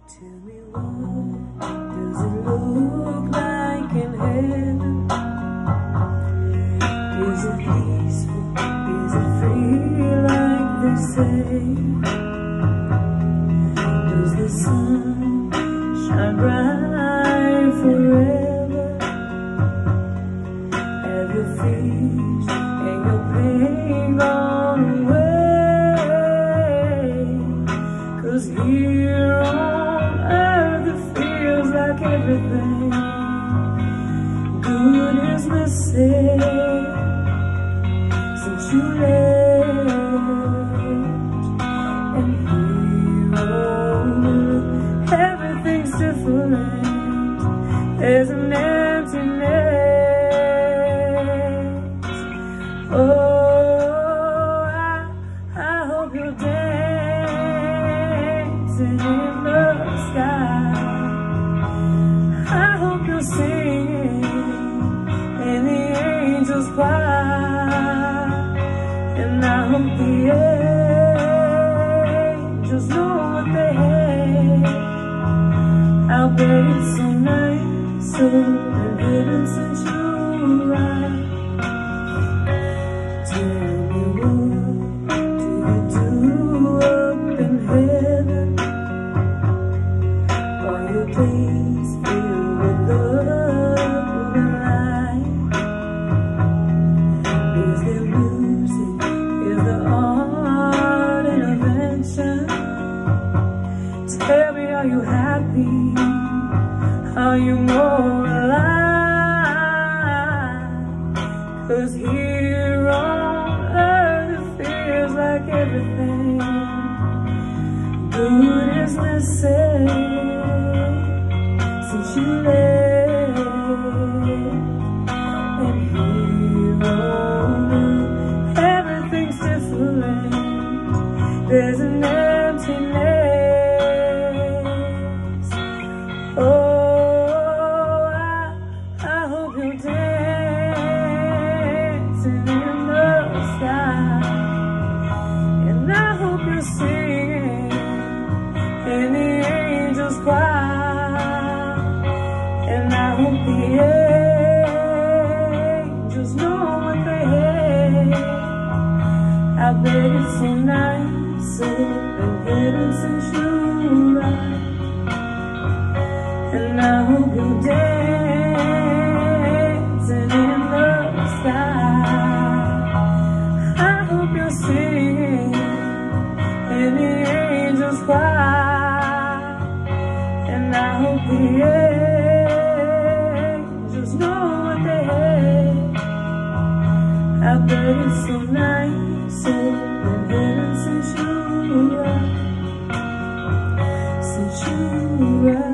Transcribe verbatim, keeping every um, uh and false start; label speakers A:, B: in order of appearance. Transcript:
A: Tell me, what does it look like in heaven? Is it peaceful? Is it free like they say? Does the sun shine bright forever? Have your fears and your pain gone away? 'Cause here on earth it feels like everything good is missing since you left. And here on earth everything's different. There's an emptiness. Oh, I, I hope you're dancing in the sky. I hope you're singing in the angels' choir. And I hope the angels know what they have. I'll bet it's so nice, so been hidden since you arrived. Tell me, what do you do up in heaven? Are your days filled with love and light? Is there music? Is there art and invention? Tell me, are you happy? Are you more alive? 'Cause here on earth it feels like everything good is missing since you left. And here on earth everything's different. There's an emptiness. Oh, I, I hope you're dancing in the sky. And I hope you're singing in the angels' choir. And I hope the angels know what they have. I bet it's so nice, so been hidden since you arrived. And I hope you're dancing in the sky. I hope you're singing in the angels' choir. And I hope the angels know what they have. I bet it's so nice, so been hidden since you arrived. Since you arrived.